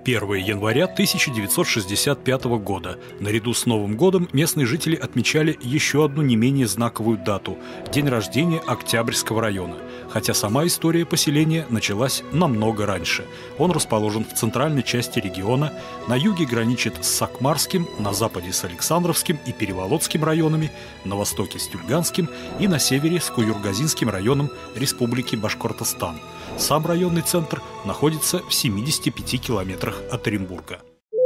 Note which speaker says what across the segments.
Speaker 1: 1 января 1965 года. Наряду с Новым годом местные жители отмечали еще одну не менее знаковую дату – день рождения Октябрьского района. Хотя сама история поселения началась намного раньше. Он расположен в центральной части региона, на юге граничит с Сакмарским, на западе с Александровским и Переволодским районами, на востоке с Тюльганским и на севере с Куюргазинским районом Республики Башкортостан. Сам районный центр находится в 75 километрах от Оренбурга.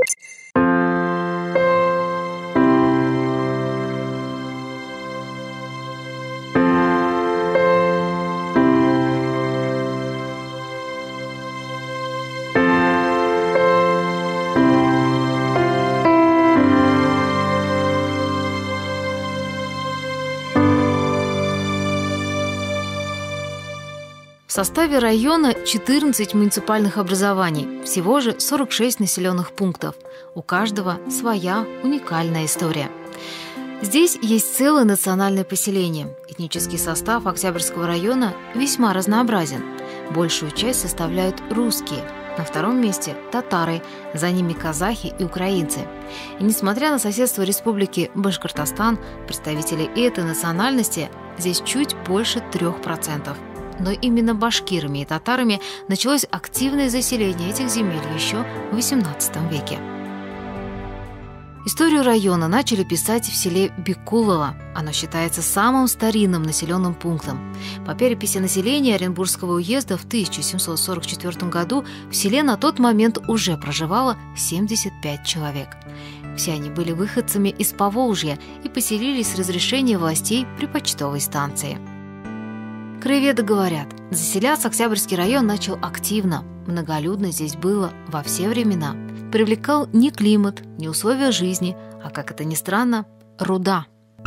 Speaker 2: В составе района 14 муниципальных образований, всего же 46 населенных пунктов. У каждого своя уникальная история. Здесь есть целое национальное поселение. Этнический состав Октябрьского района весьма разнообразен. Большую часть составляют русские. На втором месте – татары, за ними казахи и украинцы. И несмотря на соседство Республики Башкортостан, представителей этой национальности здесь чуть больше 3%. Но именно башкирами и татарами началось активное заселение этих земель еще в XVIII веке. Историю района начали писать в селе Бекулово. Оно считается самым старинным населенным пунктом. По переписи населения Оренбургского уезда в 1744 году в селе на тот момент уже проживало 75 человек. Все они были выходцами из Поволжья и поселились с разрешения властей при почтовой станции. Краеведы говорят, заселяться Октябрьский район начал активно. Многолюдно здесь было во все времена. Привлекал не климат, не условия жизни, а, как это ни странно, руда.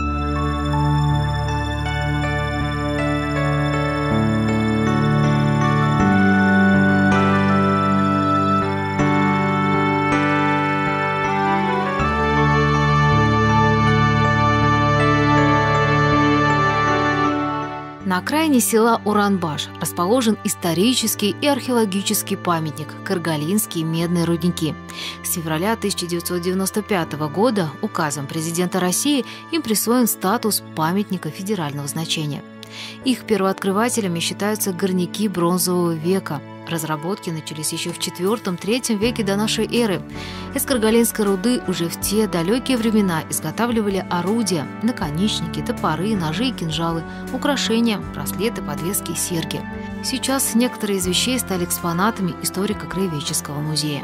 Speaker 2: На окраине села Уранбаш расположен исторический и археологический памятник Каргалинские медные рудники. С февраля 1995 года указом президента России им присвоен статус памятника федерального значения. Их первооткрывателями считаются горняки бронзового века. Разработки начались еще в IV-III веке до нашей эры. Из каргалинской руды уже в те далекие времена изготавливали орудия, наконечники, топоры, ножи и кинжалы, украшения, браслеты, подвески и серьги. Сейчас некоторые из вещей стали экспонатами историко-краеведческого музея.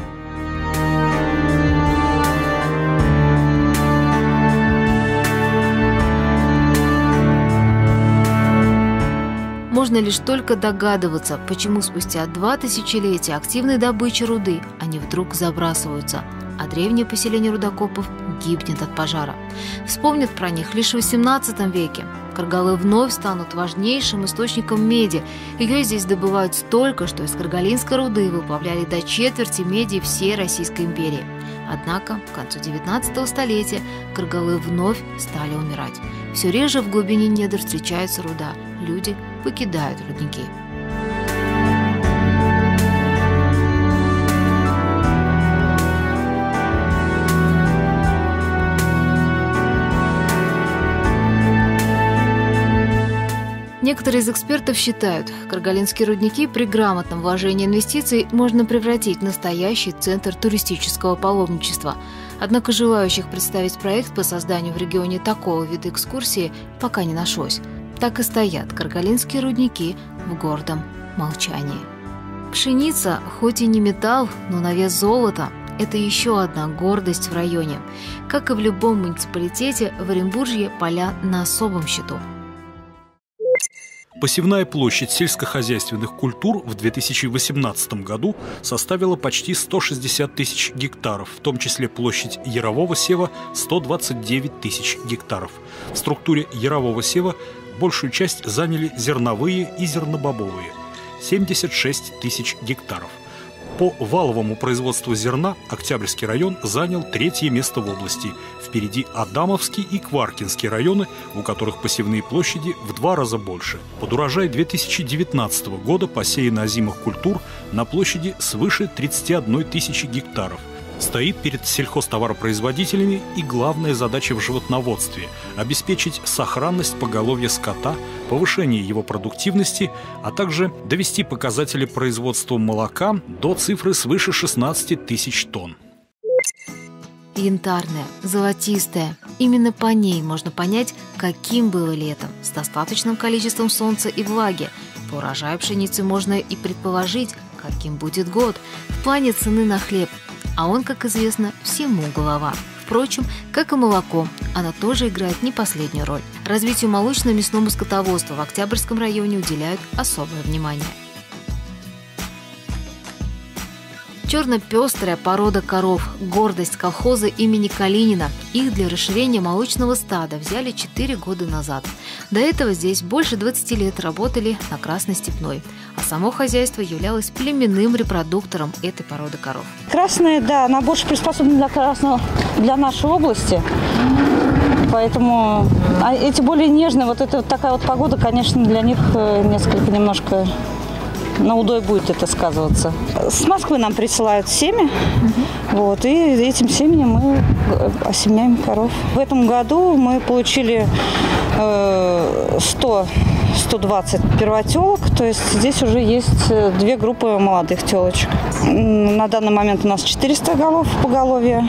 Speaker 2: Можно лишь только догадываться, почему спустя 2 тысячелетия активной добычи руды они вдруг забрасываются, а древнее поселение рудокопов гибнет от пожара. Вспомнят про них лишь в XVIII веке. Каргалы вновь станут важнейшим источником меди. Ее здесь добывают столько, что из каргалинской руды выплавляли до четверти меди всей Российской империи. Однако к концу XIX столетия каргалы вновь стали умирать. Все реже в глубине недр встречается руда. Люди покидают рудники. Некоторые из экспертов считают, каргалинские рудники при грамотном вложении инвестиций можно превратить в настоящий центр туристического паломничества. Однако желающих представить проект по созданию в регионе такого вида экскурсии пока не нашлось. Так и стоят каргалинские рудники в гордом молчании. Пшеница, хоть и не металл, но на вес золота – это еще одна гордость в районе. Как и в любом муниципалитете, в Оренбуржье поля на особом счету.
Speaker 1: Посевная площадь сельскохозяйственных культур в 2018 году составила почти 160 тысяч гектаров, в том числе площадь ярового сева – 129 тысяч гектаров. В структуре ярового сева большую часть заняли зерновые и зернобобовые – 76 тысяч гектаров. По валовому производству зерна Октябрьский район занял 3-е место в области. В впереди Адамовский и Кваркинский районы, у которых посевные площади в 2 раза больше. Под урожай 2019 года посеяно озимых культур на площади свыше 31 тысячи гектаров. Стоит перед сельхозтоваропроизводителями и главная задача в животноводстве – обеспечить сохранность поголовья скота, повышение его продуктивности, а также довести показатели производства молока до цифры свыше 16 тысяч тонн.
Speaker 2: Янтарная, золотистая. Именно по ней можно понять, каким было летом, с достаточным количеством солнца и влаги. По урожаю пшеницы можно и предположить, каким будет год в плане цены на хлеб. А он, как известно, всему голова. Впрочем, как и молоко, оно тоже играет не последнюю роль. Развитию молочно-мясному скотоводства в Октябрьском районе уделяют особое внимание. Черно-пестрая порода коров – гордость колхоза имени Калинина. Их для расширения молочного стада взяли 4 года назад. До этого здесь больше 20 лет работали на Красной Степной, а само хозяйство являлось племенным репродуктором этой породы коров.
Speaker 3: Красная, да, она больше приспособлена для нашей области. Поэтому эти более нежные, вот эта вот такая вот погода, конечно, для них немножко на удой будет это сказываться. С Москвы нам присылают семя, вот, и этим семенем мы осеменяем коров. В этом году мы получили 120 первотелок, то есть здесь уже есть 2 группы молодых телочек. На данный момент у нас 400 голов поголовья.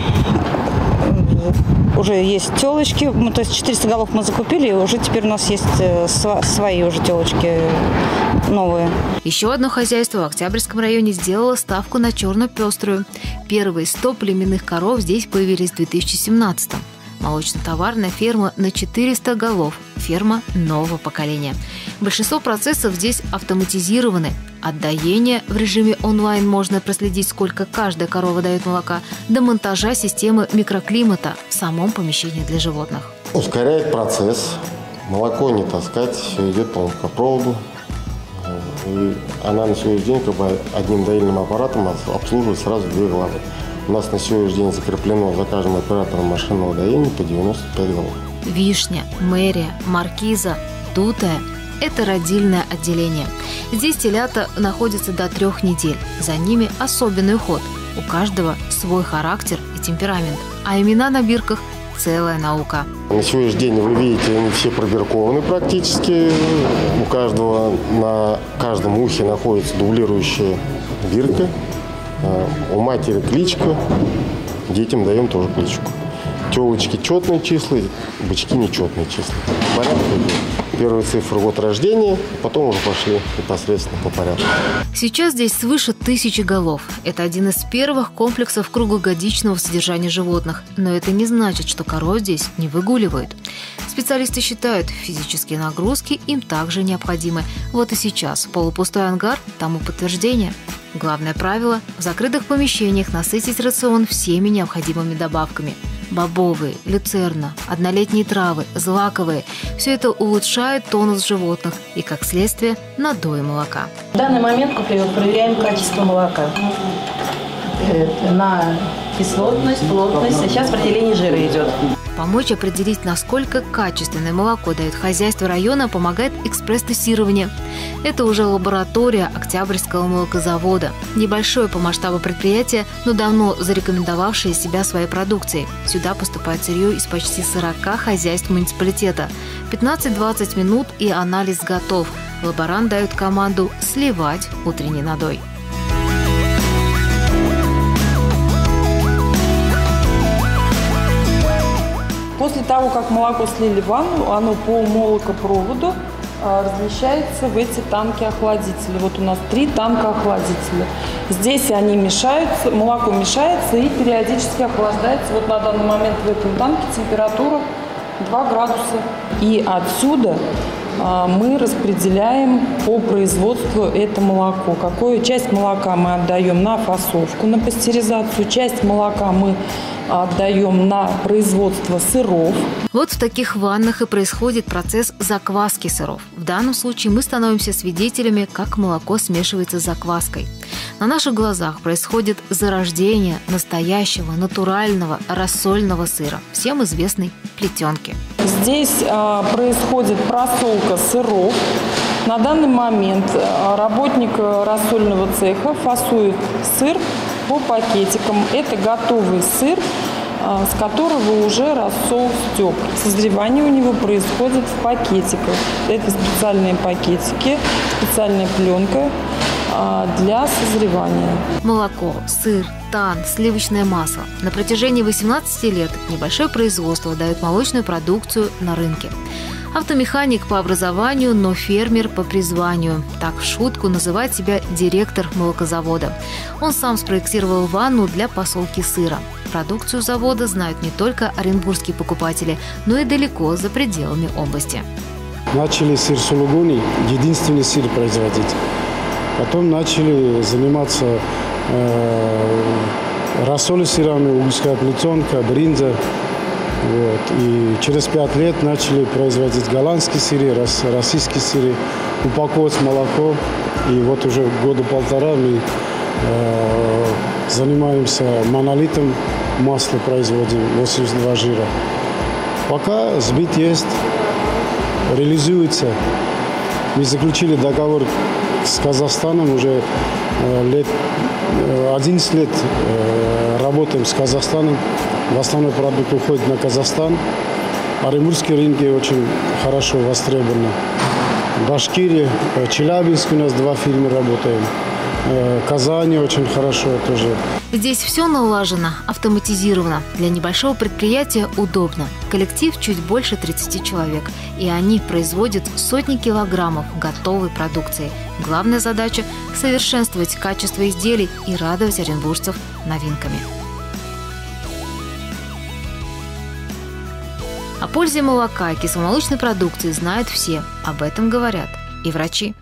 Speaker 3: Уже есть телочки, то есть 400 голов мы закупили, и уже теперь у нас есть свои уже телочки новые.
Speaker 2: Еще одно хозяйство в Октябрьском районе сделало ставку на черно-пеструю. Первые 100 племенных коров здесь появились в 2017-м. Молочно-товарная ферма на 400 голов, ферма нового поколения. Большинство процессов здесь автоматизированы. От доения в режиме онлайн можно проследить, сколько каждая корова дает молока, до монтажа системы микроклимата в самом помещении для животных.
Speaker 4: Ускоряет процесс, молоко не таскать, все идет по молокопроводу. И она на сегодняшний день одним доильным аппаратом обслуживает сразу 2 головы. У нас на сегодняшний день закреплено за каждым оператором машинного доения по 95 голов.
Speaker 2: Вишня, Мэрия, Маркиза, Дутая – это родильное отделение. Здесь телята находятся до 3 недель. За ними особенный уход. У каждого свой характер и темперамент. А имена на бирках – целая наука.
Speaker 4: На сегодняшний день, вы видите, они все пробиркованы практически. У каждого на каждом ухе находится дублирующая бирка. У матери кличка, детям даем тоже кличку. Телочки четные числа, бычки нечетные числа. Порядок идет. Первые цифры год рождения, потом уже пошли непосредственно по порядку.
Speaker 2: Сейчас здесь свыше 1000 голов. Это один из первых комплексов круглогодичного содержания животных. Но это не значит, что коров здесь не выгуливают. Специалисты считают, физические нагрузки им также необходимы. Вот и сейчас полупустой ангар тому подтверждение. Главное правило – в закрытых помещениях насытить рацион всеми необходимыми добавками. Бобовые, люцерна, однолетние травы, злаковые – все это улучшает тонус животных и, как следствие, надой молока.
Speaker 5: В данный момент проверяем качество молока на кислотность, плотность, а сейчас определение жира идет.
Speaker 2: Помочь определить, насколько качественное молоко дает хозяйство района, помогает экспресс-тестирование. Это уже лаборатория Октябрьского молокозавода. Небольшое по масштабу предприятие, но давно зарекомендовавшее себя своей продукцией. Сюда поступает сырье из почти 40 хозяйств муниципалитета. 15-20 минут и анализ готов. Лаборант дает команду сливать утренней надой.
Speaker 6: После того, как молоко слили в ванну, оно по молокопроводу размещается в эти танки-охладители. Вот у нас 3 танка-охладителя. Здесь они мешаются, молоко мешается и периодически охлаждается. Вот на данный момент в этом танке температура 2 градуса. И отсюда мы распределяем по производству это молоко. Какую часть молока мы отдаем на фасовку, на пастеризацию, часть молока мы отдаем на производство сыров.
Speaker 2: Вот в таких ваннах и происходит процесс закваски сыров. В данном случае мы становимся свидетелями, как молоко смешивается с закваской. На наших глазах происходит зарождение настоящего, натурального, рассольного сыра, всем известной плетенки.
Speaker 6: Здесь происходит просолка сыров. На данный момент работник рассольного цеха фасует сыр по пакетикам. Это готовый сыр, с которого уже рассол стек. Созревание у него происходит в пакетиках. Это специальные пакетики, специальная пленка для созревания.
Speaker 2: Молоко, сыр, тан, сливочное масло. На протяжении 18 лет небольшое производство дает молочную продукцию на рынке. Автомеханик по образованию, но фермер по призванию. Так в шутку называет себя директор молокозавода. Он сам спроектировал ванну для посолки сыра. Продукцию завода знают не только оренбургские покупатели, но и далеко за пределами области.
Speaker 7: Начали сыр сулугуни, единственный сыр производить. Потом начали заниматься рассолью сырами, угольская плетенка, бринза. Вот. И через 5 лет начали производить голландские сыры, российские сыры, упаковывать молоко. И вот уже года полтора мы занимаемся монолитом, масло производим, 82 жира. Пока сбыт есть, реализуется. Мы заключили договор с Казахстаном, уже 11 лет работаем с Казахстаном. В основной продукт уходит на Казахстан. Оренбургские рынки очень хорошо востребованы. Башкирия, Челябинск у нас 2 фирмы работаем. Казани очень хорошо тоже.
Speaker 2: Здесь все налажено, автоматизировано. Для небольшого предприятия удобно. Коллектив чуть больше 30 человек. И они производят сотни килограммов готовой продукции. Главная задача – совершенствовать качество изделий и радовать оренбуржцев новинками. О пользе молока и кисломолочной продукции знают все. Об этом говорят и врачи.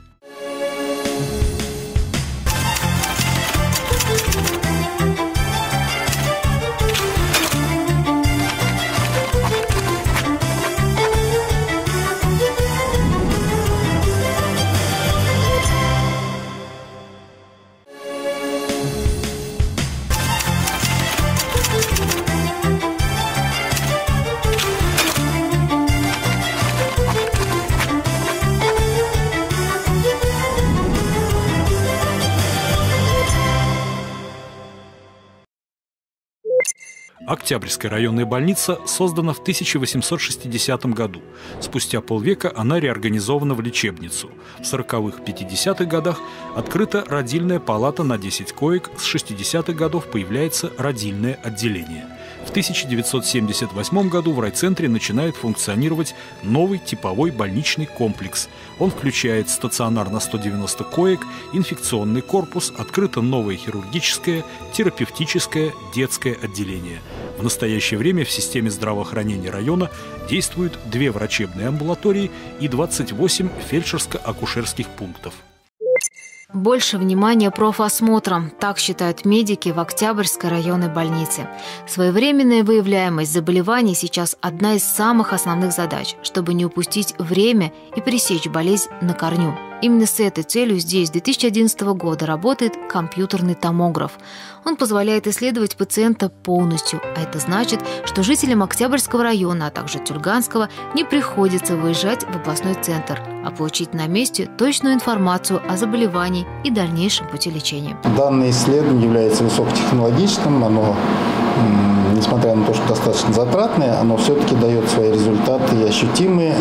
Speaker 1: Октябрьская районная больница создана в 1860 году. Спустя полвека она реорганизована в лечебницу. В 40-х-50-х годах открыта родильная палата на 10 коек, с 60-х годов появляется родильное отделение. В 1978 году в райцентре начинает функционировать новый типовой больничный комплекс. Он включает стационар на 190 коек, инфекционный корпус, открыто новое хирургическое, терапевтическое, детское отделение. В настоящее время в системе здравоохранения района действуют 2 врачебные амбулатории и 28 фельдшерско-акушерских пунктов.
Speaker 2: Больше внимания профосмотрам, так считают медики в Октябрьской районной больнице. Своевременная выявляемость заболеваний сейчас одна из самых основных задач, чтобы не упустить время и пресечь болезнь на корню. Именно с этой целью здесь с 2011 года работает компьютерный томограф. Он позволяет исследовать пациента полностью, а это значит, что жителям Октябрьского района, а также Тюльганского не приходится выезжать в областной центр, а получить на месте точную информацию о заболевании и дальнейшем пути лечения.
Speaker 8: Данное исследование является высокотехнологичным, оно, несмотря на то, что достаточно затратное, оно все-таки дает свои результаты и ощутимые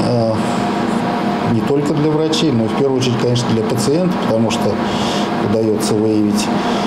Speaker 8: не только для врачей, но и в первую очередь, конечно, для пациента, потому что удается выявить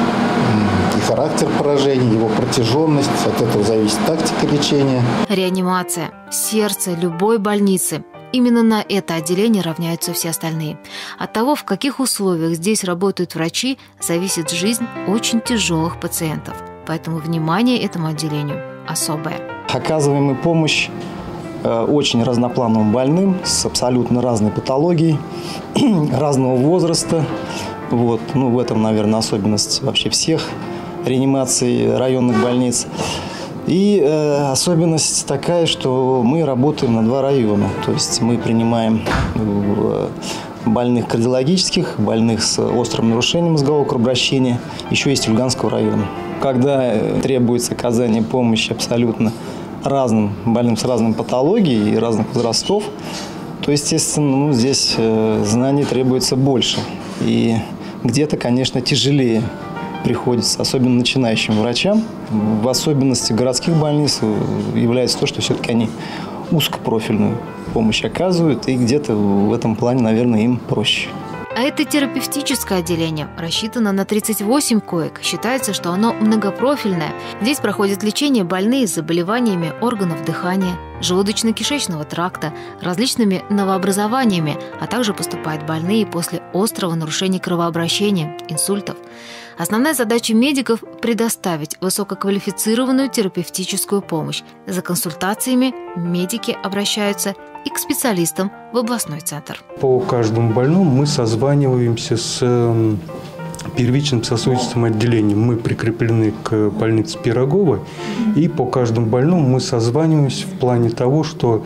Speaker 8: и характер поражения, его протяженность, от этого зависит тактика лечения.
Speaker 2: Реанимация, сердце любой больницы. Именно на это отделение равняются все остальные. От того, в каких условиях здесь работают врачи, зависит жизнь очень тяжелых пациентов. Поэтому внимание этому отделению особое.
Speaker 9: Оказываем мы помощь очень разноплановым больным с абсолютно разной патологией, разного возраста. Вот. В этом, наверное, особенность вообще всех реанимаций районных больниц. И особенность такая, что мы работаем на 2 района. То есть мы принимаем больных кардиологических, больных с острым нарушением мозгового кровообращения, еще есть Ульганского района. Когда требуется оказание помощи абсолютно разным больным с разной патологией и разных возрастов, то, естественно, здесь знаний требуется больше. И где-то, конечно, тяжелее приходится, особенно начинающим врачам. В особенности городских больниц является то, что все-таки они узкопрофильную помощь оказывают, и где-то в этом плане, наверное, им проще.
Speaker 2: А это терапевтическое отделение. Рассчитано на 38 коек. Считается, что оно многопрофильное. Здесь проходит лечение больные с заболеваниями органов дыхания, желудочно-кишечного тракта, различными новообразованиями, а также поступают больные после острого нарушения кровообращения, инсультов. Основная задача медиков – предоставить высококвалифицированную терапевтическую помощь. За консультациями медики обращаются и к специалистам в областной центр.
Speaker 10: По каждому больному мы созваниваемся с первичным сосудистым отделением. Мы прикреплены к больнице Пироговой, и по каждому больному мы созваниваемся в плане того, что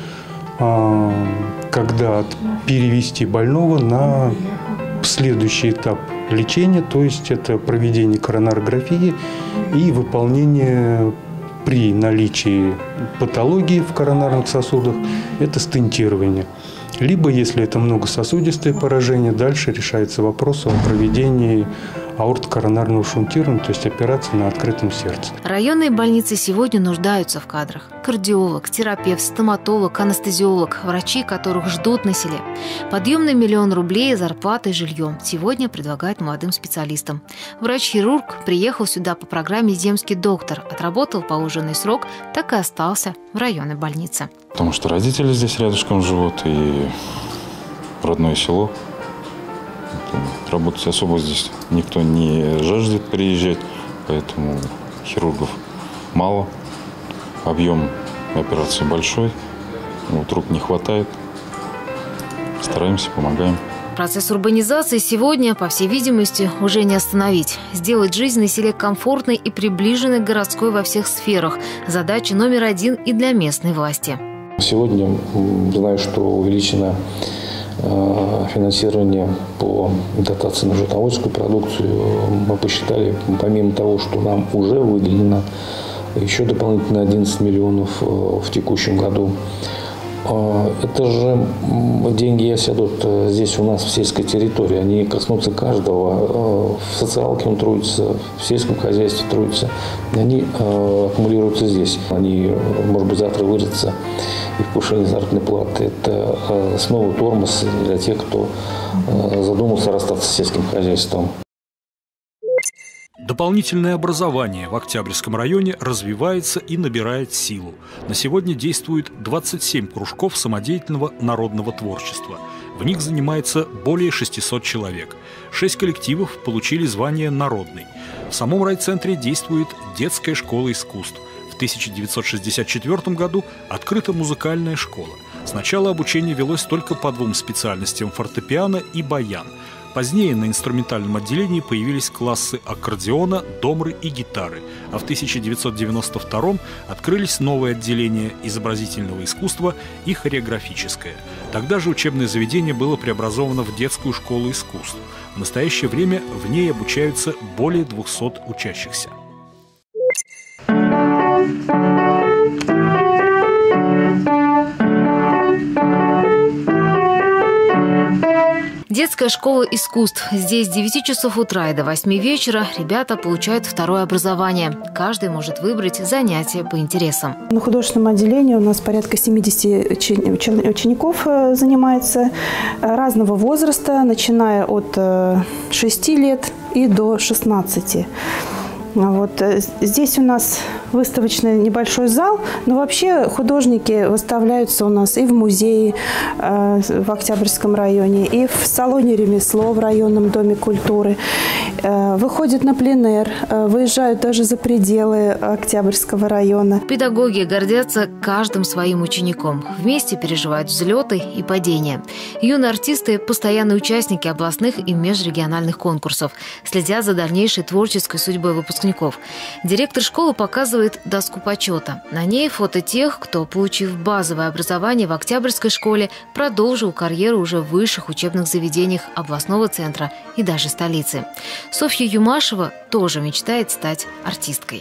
Speaker 10: когда перевести больного на следующий этап лечения, то есть это проведение коронарографии и выполнение при наличии патологии в коронарных сосудах, это стентирование. Либо, если это многососудистое поражение, дальше решается вопрос о проведении аортокоронарного шунтирования, то есть операции на открытом сердце.
Speaker 2: Районные больницы сегодня нуждаются в кадрах. Кардиолог, терапевт, стоматолог, анестезиолог, врачи, которых ждут на селе. Подъемный 1 000 000 рублей, зарплатой, жильем сегодня предлагают молодым специалистам. Врач-хирург приехал сюда по программе «Земский доктор», отработал положенный срок, так и остался в районной больнице.
Speaker 11: Потому что родители здесь рядышком живут, и родное село. Работать особо здесь никто не жаждет приезжать, поэтому хирургов мало, объем операции большой, рук не хватает. Стараемся, помогаем.
Speaker 2: Процесс урбанизации сегодня, по всей видимости, уже не остановить. Сделать жизнь на селе комфортной и приближенной к городской во всех сферах – задача номер 1 и для местной власти.
Speaker 12: Сегодня знаю, что увеличено финансирование по дотации на животноводческую продукцию. Мы посчитали, помимо того, что нам уже выделено еще дополнительно 11 миллионов в текущем году. Это же деньги осядут здесь у нас в сельской территории. Они коснутся каждого. В социалке он трудится, в сельском хозяйстве трудится. Они аккумулируются здесь. Они, может быть, завтра вырастутся и в повышении заработной платы. Это снова тормоз для тех, кто задумался расстаться с сельским хозяйством.
Speaker 1: Дополнительное образование в Октябрьском районе развивается и набирает силу. На сегодня действует 27 кружков самодеятельного народного творчества. В них занимается более 600 человек. 6 коллективов получили звание «Народный». В самом райцентре действует детская школа искусств. В 1964 году открыта музыкальная школа. Сначала обучение велось только по 2 специальностям – фортепиано и баян. Позднее на инструментальном отделении появились классы аккордеона, домры и гитары, а в 1992 открылись новые отделения изобразительного искусства и хореографическое. Тогда же учебное заведение было преобразовано в детскую школу искусств. В настоящее время в ней обучаются более 200 учащихся.
Speaker 2: Детская школа искусств. Здесь с 9 часов утра и до 8 вечера ребята получают 2-е образование. Каждый может выбрать занятие по интересам.
Speaker 13: На художественном отделении у нас порядка 70 учеников занимается разного возраста, начиная от 6 лет и до 16. Вот. Здесь у нас выставочный небольшой зал, но вообще художники выставляются у нас и в музее в Октябрьском районе, и в салоне ремесло в районном доме культуры. Выходят на пленэр, выезжают даже за пределы Октябрьского района.
Speaker 2: Педагоги гордятся каждым своим учеником. Вместе переживают взлеты и падения. Юные артисты – постоянные участники областных и межрегиональных конкурсов, следят за дальнейшей творческой судьбой выпускников. Директор школы показывает показывает доску почета. На ней фото тех, кто, получив базовое образование в Октябрьской школе, продолжил карьеру уже в высших учебных заведениях областного центра и даже столицы. Софья Юмашева тоже мечтает стать артисткой.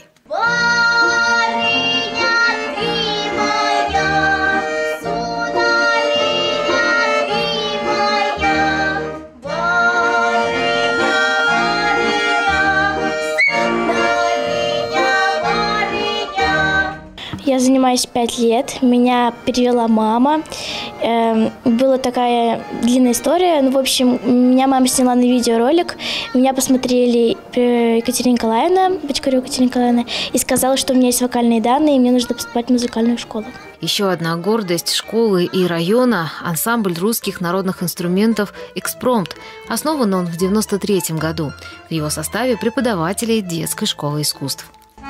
Speaker 14: Я занимаюсь 5 лет, меня перевела мама. Была такая длинная история. В общем, меня мама сняла на видеоролик. Меня посмотрели Екатерина Николаевна, Бочкарева Екатерина Николаевна, и сказала, что у меня есть вокальные данные, и мне нужно поступать в музыкальную школу.
Speaker 2: Еще одна гордость школы и района – ансамбль русских народных инструментов «Экспромт». Основан он в 1993 году. В его составе преподаватели детской школы искусств.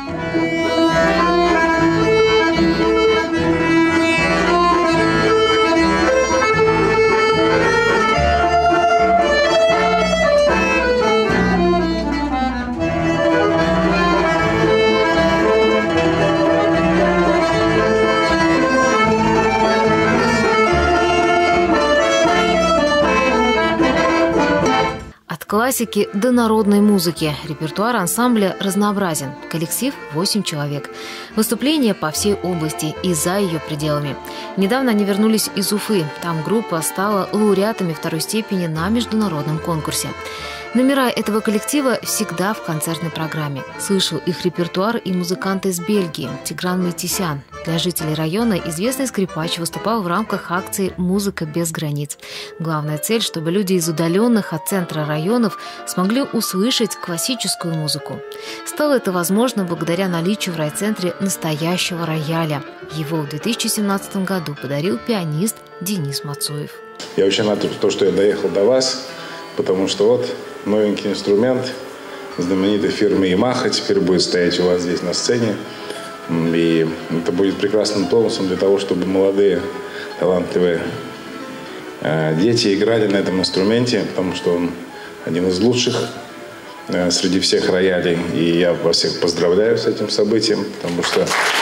Speaker 2: Классики до народной музыки. Репертуар ансамбля разнообразен. Коллектив 8 человек. Выступления по всей области и за ее пределами. Недавно они вернулись из Уфы. Там группа стала лауреатами второй степени на международном конкурсе. Номера этого коллектива всегда в концертной программе. Слышал их репертуар и музыкант из Бельгии Тигран Майтисян. Для жителей района известный скрипач выступал в рамках акции «Музыка без границ». Главная цель, чтобы люди из удаленных от центра районов смогли услышать классическую музыку. Стало это возможно благодаря наличию в райцентре настоящего рояля. Его в 2017 году подарил пианист Денис Мацуев.
Speaker 15: Я очень рад, что я доехал до вас, потому что вот новенький инструмент знаменитой фирмы Yamaha теперь будет стоять у вас здесь на сцене. И это будет прекрасным тонусом для того, чтобы молодые, талантливые дети играли на этом инструменте, потому что он один из лучших среди всех роялей. И я вас всех поздравляю с этим событием, потому что...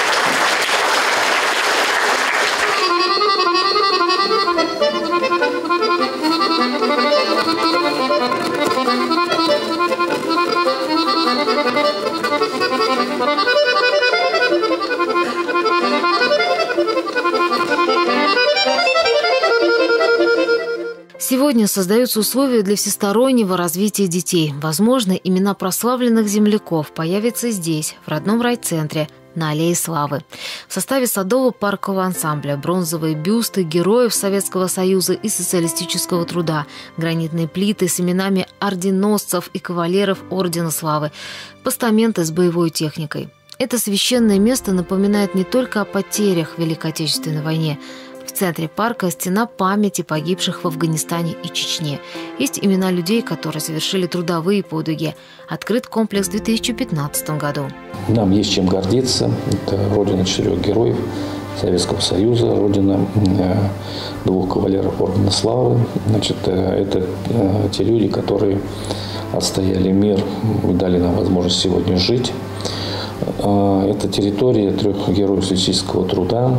Speaker 2: Сегодня создаются условия для всестороннего развития детей. Возможно, имена прославленных земляков появятся здесь, в родном райцентре, на Аллее Славы. В составе садово-паркового ансамбля бронзовые бюсты героев Советского Союза и социалистического труда, гранитные плиты с именами орденосцев и кавалеров Ордена Славы, постаменты с боевой техникой. Это священное место напоминает не только о потерях в Великой Отечественной войне. В центре парка стена памяти погибших в Афганистане и Чечне. Есть имена людей, которые совершили трудовые подвиги. Открыт комплекс в 2015 году.
Speaker 12: Нам есть чем гордиться. Это родина 4 героев Советского Союза, родина 2 кавалеров Ордена Славы. Значит, это те люди, которые отстояли мир и дали нам возможность сегодня жить. Это территория 3 героев социалистического труда,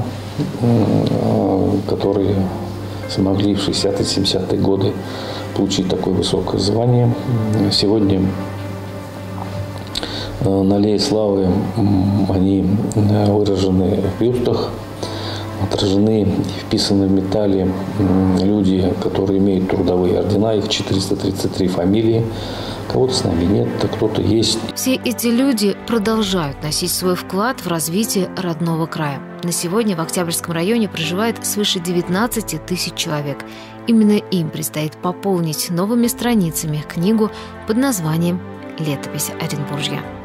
Speaker 12: которые смогли в 60-70-е годы получить такое высокое звание. Сегодня на Аллее Славы они выражены в бюстах, отражены и вписаны в металле люди, которые имеют трудовые ордена, их 433 фамилии. Кого-то с нами нет, а кто-то есть.
Speaker 2: Все эти люди продолжают носить свой вклад в развитие родного края. На сегодня в Октябрьском районе проживает свыше 19 тысяч человек. Именно им предстоит пополнить новыми страницами книгу под названием «Летопись Оренбуржья».